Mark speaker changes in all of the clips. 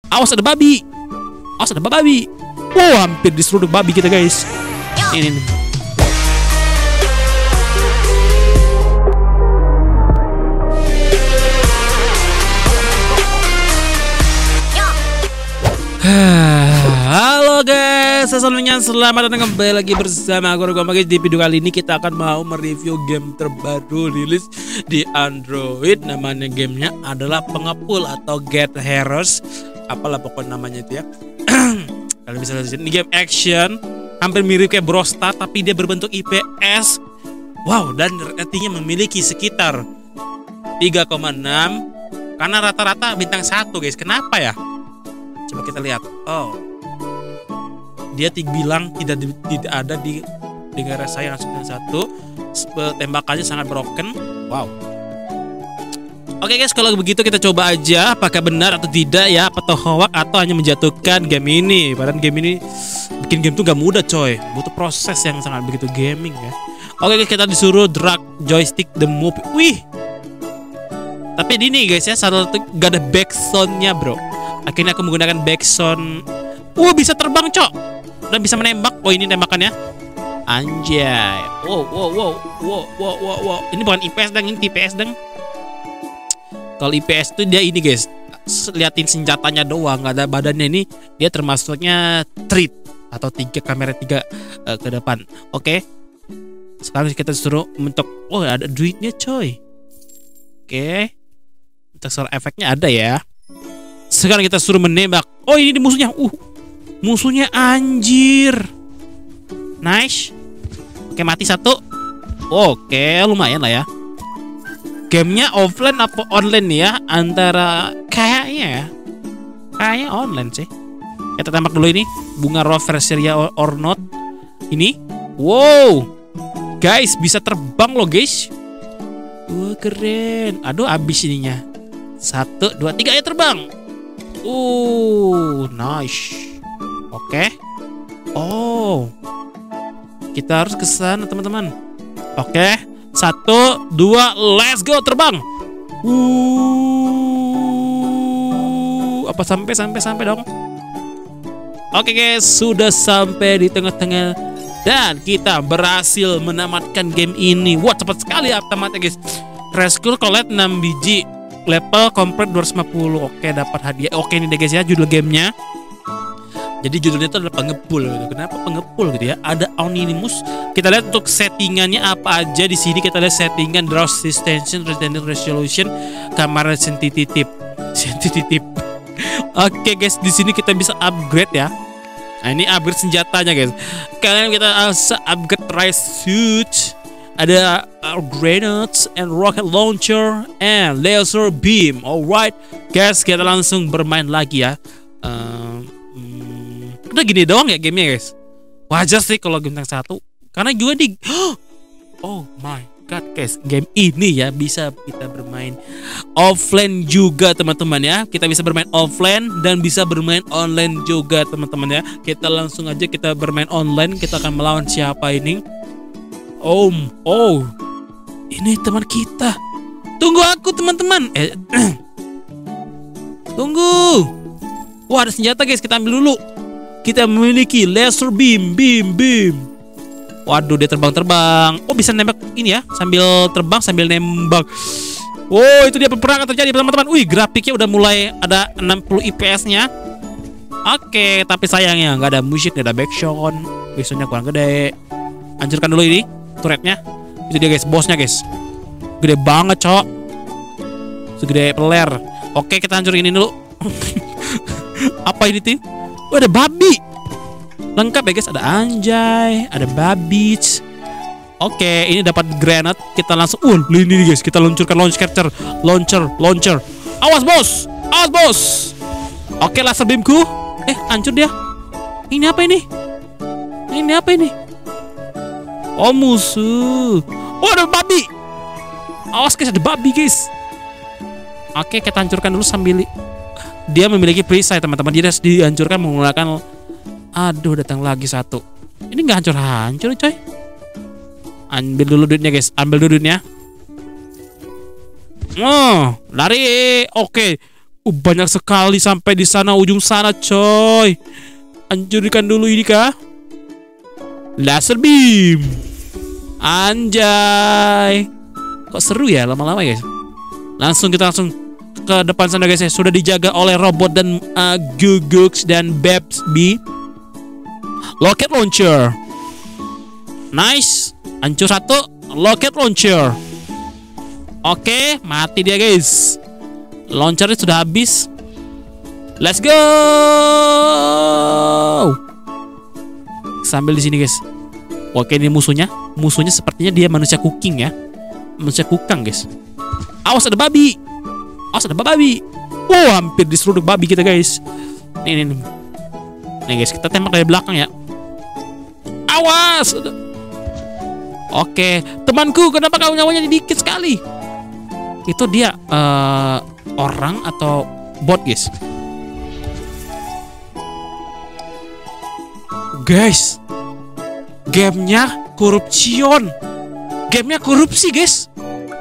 Speaker 1: Awas ada babi. Awas ada babi. Wow, hampir diseruduk babi kita guys. Ini. Halo guys, semuanya selamat datang kembali lagi bersama aku guys. Di video kali ini kita akan mau mereview game terbaru rilis di Android. Namanya gamenya adalah Pengepul atau Get Heroes. Apalah pokoknya namanya itu ya. Kalian bisa lihat ini game action, hampir mirip kayak Brawl Stars tapi dia berbentuk IPS. Wow, dan ratingnya memiliki sekitar 3,6 karena rata-rata bintang 1 guys. Kenapa ya? Coba kita lihat. Oh, dia bilang tidak ada di negara saya langsung yang 1. Tembakannya sangat broken. Wow. Oke guys, kalau begitu kita coba aja apakah benar atau tidak ya, atau hoax atau hanya menjatuhkan game ini. Padahal game ini bikin game tuh gak mudah coy, butuh proses yang sangat begitu gaming ya. Oke guys, kita disuruh drag joystick the move. Wih. Tapi ini guys ya, satu gak ada backsoundnya bro. Akhirnya aku menggunakan backsound. Bisa terbang cok dan bisa menembak. Oh ini tembakannya. Anjay. Wow. Ini bukan IPS deng, ini TPS deng. Kalau IPS tuh dia ini guys, liatin senjatanya doang, nggak ada badannya. Ini dia termasuknya treat atau 3 kamera 3 ke depan. Oke. Sekarang kita suruh untuk ada duitnya coy. Oke. Untuk suara efeknya ada ya. Sekarang kita suruh menembak. Oh ini musuhnya. Musuhnya anjir. Nice. Oke mati 1. Oke lumayan lah ya. Gamenya offline apa online ya? Antara kayaknya online sih. Kita tembak dulu ini. Bunga Rover Syria or not. Ini. Wow. Guys bisa terbang loh guys. Wah keren. Aduh habis ininya. 1, 2, 3 ya terbang. Nice. Oke. Kita harus ke sana teman-teman. Oke. 1, 2, let's go terbang. Apa sampai dong? Oke guys, sudah sampai di tengah-tengah dan kita berhasil menamatkan game ini. Wah, cepat sekali ya tamatnya guys. Rescue collect 6 biji. Level complete 250. Oke, dapat hadiah. Oke, ini deh guys ya judul gamenya. Jadi judulnya itu adalah Pengepul gitu. Kenapa Pengepul gitu ya? Ada anonymous. Kita lihat untuk settingannya apa aja di sini. Kita lihat settingan draw extension, resolution, kamera sensitif. Oke guys, di sini kita bisa upgrade ya. Nah, ini upgrade senjatanya guys. Kalian kita bisa upgrade rise suit. Ada grenades and rocket launcher and laser beam. Alright guys, kita langsung bermain lagi ya. Udah gini doang ya gamenya guys. Wajar sih kalau bintang 1 karena juga di oh my god guys, game ini ya bisa kita bermain offline juga teman-teman ya. Kita bisa bermain offline dan bisa bermain online juga teman-teman ya. Kita langsung aja kita bermain online. Kita akan melawan siapa ini? Ini teman kita. Tunggu aku teman-teman. Tunggu. Wah ada senjata guys, kita ambil dulu. Kita memiliki laser beam. Waduh dia terbang. Bisa nembak ini ya, sambil terbang sambil nembak. Itu dia peperangan terjadi teman-teman. Grafiknya udah mulai ada 60 IPS-nya. Oke, tapi sayangnya nggak ada musik, nggak ada backsound. Backsoundnya kurang gede. Hancurkan dulu ini turretnya. Itu dia guys, bosnya guys. Gede banget cok. Segede peler. Oke kita hancurin ini dulu. Apa ini tuh? Ada babi. Lengkap ya guys, ada anjay, ada babi. Oke, ini dapat granat. Kita langsung ini guys, kita luncurkan launcher. Awas bos. Oke, laser beamku. Hancur dia. Ini apa ini? Musuh. Ada babi. Awas guys, ada babi guys. Oke, kita hancurkan dulu sambil dia memiliki perisai teman-teman. Dia harus dihancurkan menggunakan. Aduh datang lagi 1. Ini nggak hancur coy. Ambil dulu duitnya guys. Lari. Oke. Banyak sekali sampai di sana, ujung sana coy. Hancurkan dulu ini kah? Laser beam. Anjay. Kok seru ya lama-lama guys. Kita langsung ke depan sana guys ya. Sudah dijaga oleh robot dan Gugux dan Babsby. Rocket launcher. Nice. Hancur satu. Rocket launcher. Oke, mati dia guys. Launchernya sudah habis. Let's go. Sambil di sini guys. Oke, ini musuhnya. Musuhnya sepertinya dia manusia cooking ya. Manusia kukang guys. Awas ada babi. Awas ada babi. Oh, hampir diseruduk babi kita guys. Nih guys, kita tembak dari belakang ya. Awas. Oke, temanku, kenapa kau nyawanya dikit sekali? Itu dia orang atau bot guys. Guys, gamenya korupsion. Gamenya korupsi guys.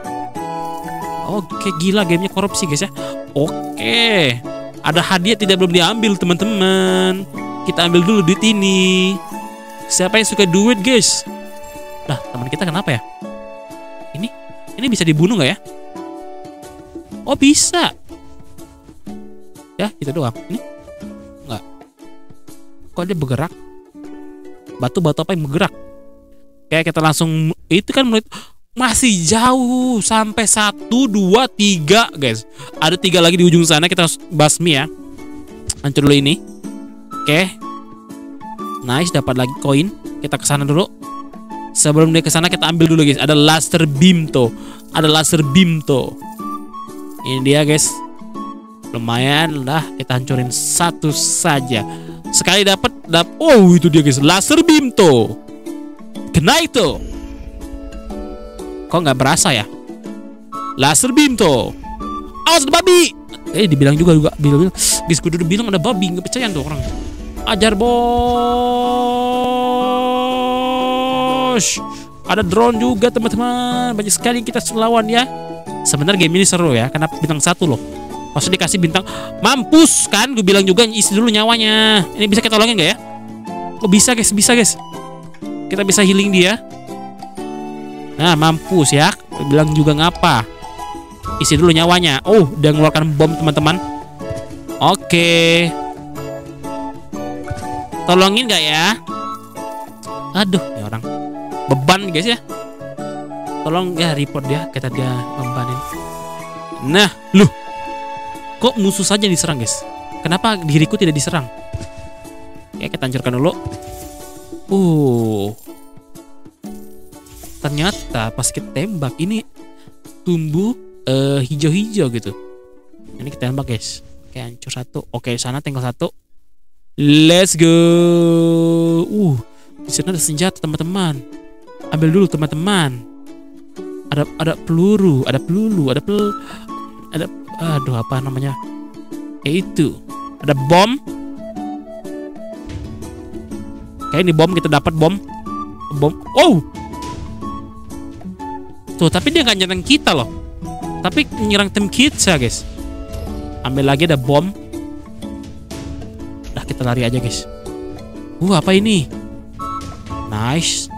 Speaker 1: Oke, gila, gamenya korupsi guys ya. Oke, ada hadiah belum diambil teman-teman. Kita ambil dulu duit ini. Siapa yang suka duit guys? Lah, teman kita kenapa ya? Ini bisa dibunuh nggak ya? Oh, bisa. Ya, gitu doang. Ini enggak. Kok dia bergerak? Batu-batu apa yang bergerak? Kayak kita langsung, itu kan masih jauh sampai 1, 2, 3 guys. Ada 3 lagi di ujung sana, kita harus basmi ya. Hancur dulu ini. Oke. Nice, dapat lagi koin. Kita ke sana dulu. Sebelum dia ke sana kita ambil dulu guys. Ada laser beam tuh. Ada laser beam tuh. Ini dia guys. Lumayan lah, kita hancurin satu saja. Sekali dapat. Oh, itu dia guys, laser beam tuh. Kena itu. Kok nggak berasa ya? Laser beam tuh. Awas ada babi. Dibilang juga bilang. Guys, gue udah bilang ada babi, nggak percaya tuh orang. Ajar bos. Ada drone juga teman-teman. Banyak sekali kita lawan ya. Sebenarnya game ini seru ya, karena bintang 1 loh. Maksudnya dikasih bintang. Mampus kan, gue bilang juga isi dulu nyawanya. Ini bisa kita tolongin gak ya? Oh, bisa guys, bisa guys. Kita bisa healing dia. Nah, mampus ya. Gue bilang juga ngapa. Isi dulu nyawanya. Oh, udah ngeluarkan bom teman-teman. Oke. Tolongin gak ya? Aduh, ini orang beban guys ya. Tolong ya, report dia, kata dia membanin. Nah, loh. Kok musuh saja diserang guys? Kenapa diriku tidak diserang? Ya, kita hancurkan dulu. Ternyata pas kita tembak ini tumbuh hijau-hijau gitu. Ini kita tembak guys. Oke, hancur satu. Oke, sana tinggal satu. Let's go. Di sana ada senjata teman-teman. Ambil dulu teman-teman. Ada peluru, ada aduh, apa namanya? Itu. Ada bom. Kayak ini bom, kita dapat bom. Oh. Tuh, tapi dia nggak nyerang kita loh. Tapi nyerang tim kita, guys. Ambil lagi, ada bom. Nah, kita lari aja, guys. Apa ini? Nice.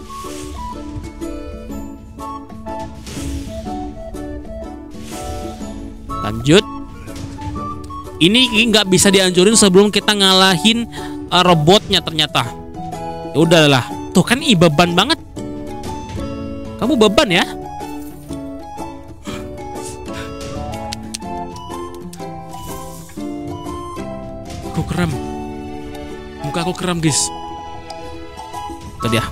Speaker 1: Lanjut. Ini nggak bisa dihancurin sebelum kita ngalahin robotnya ternyata. Ya udahlah. Tuh kan beban banget. Kamu beban ya? Aku kram. Muka aku kram guys. Itu dia.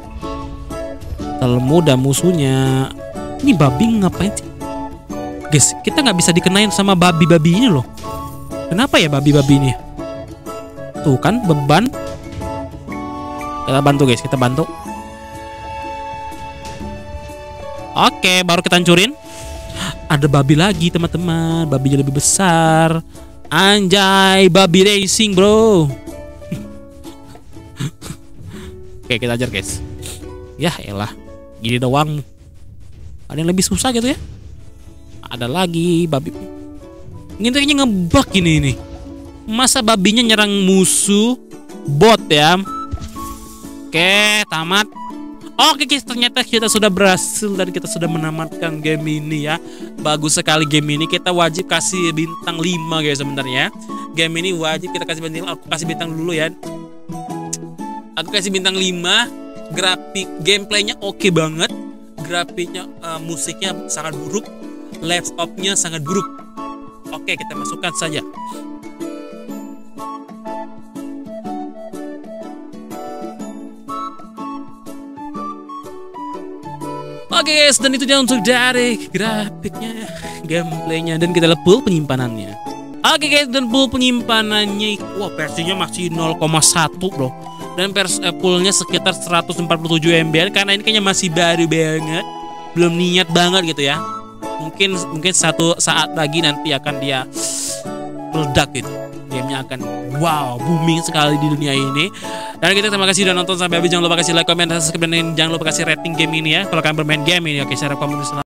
Speaker 1: Telmu dan musuhnya. Ini babi ngapain sih? Guys, kita nggak bisa dikenain sama babi-babi ini loh. Kenapa ya babi-babi ini? Tuh kan beban. Kita bantu guys, kita bantu. Oke, baru kita hancurin. Ada babi lagi teman-teman. Babinya lebih besar. Anjay, babi racing bro. Oke, kita ajar guys. Ya elah, gini doang. Ada yang lebih susah gitu ya. Ada lagi babi. Ini kayaknya ngebug ini. Masa babinya nyerang musuh bot ya. Oke, tamat. Oke guys, ternyata kita sudah berhasil dan kita sudah menamatkan game ini ya. Bagus sekali game ini. Kita wajib kasih bintang 5 guys sebenarnya. Game ini wajib kita kasih bintang. Aku kasih bintang dulu ya. Aku kasih bintang 5. Grafik gameplaynya oke banget. Grafiknya musiknya sangat buruk. Laptopnya sangat buruk. Oke, kita masukkan saja. Oke guys, dan itu dia untuk dari grafiknya, gameplaynya, dan kita lihat pool penyimpanannya. Oke guys, dan pool penyimpanannya, wah versinya masih 0,1 bro. Dan poolnya sekitar 147 MB, karena ini kayaknya masih baru banget, belum niat banget gitu ya. Mungkin satu saat lagi nanti akan dia meledak gitu. Gamenya akan wow, booming sekali di dunia ini. Dan kita terima kasih udah nonton sampai habis. Jangan lupa kasih like, komen, dan subscribe, dan jangan lupa kasih rating game ini ya kalau kalian bermain game ini. Oke, secara komentar.